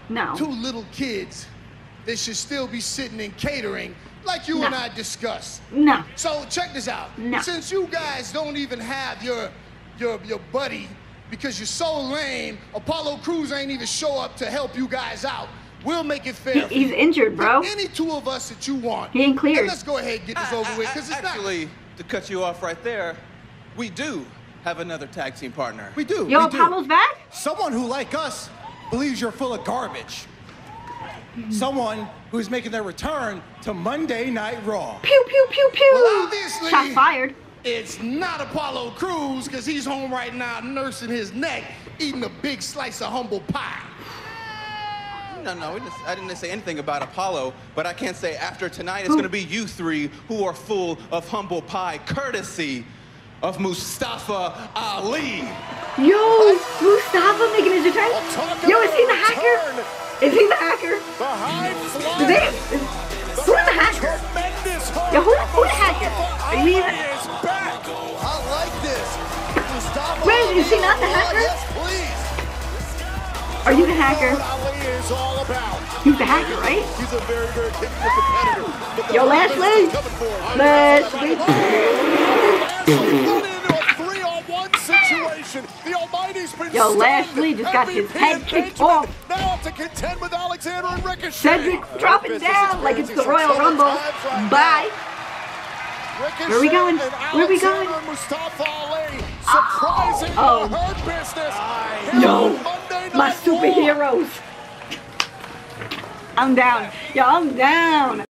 No. Two little kids, they should still be sitting in catering like you and I discussed. No. So check this out. No. Since you guys don't even have your buddy because you're so lame, Apollo Crews ain't even show up to help you guys out. We'll make it fair. He's injured, bro. Pick any two of us that you want. He ain't cleared. And let's go ahead and get this over with, because it's actually, to cut you off right there, we do have another tag team partner. We do. Yo, we do. Apollo's back? Someone who, like us, believes you're full of garbage. Someone who's making their return to Monday Night Raw. Pew, pew, pew, pew. Well, obviously, Shots fired. it's not Apollo Crews, because he's home right now nursing his neck, eating a big slice of humble pie. No, I didn't say anything about Apollo, but I can say after tonight, it's going to be you three who are full of humble pie, courtesy of Mustafa Ali. Yo, Mustafa making his return? Yo, is he the hacker? Is he the hacker? The high flyer. Who's the hacker? Yo, who's the hacker? Are you even? Is back. I like this. Mustafa Wait, is he not the hacker? Yes, please. Are you the hacker? Ali is all about. He's the hacker, right? He's a very, very capable competitor. But the Yo, Lashley. Lashley. into a 3-on-1 situation. The Almighty's been Yo, stunned. Lashley just got his MVP head kicked engagement. off. Now to contend with Alexander and Ricochet. Cedric dropping down like it's the Royal Rumble. Bye. Where we going? Where we going? Mustafa Ali surprising Oh. her business. No, Monday my Night Raw. superheroes. I'm down. Yo, I'm down.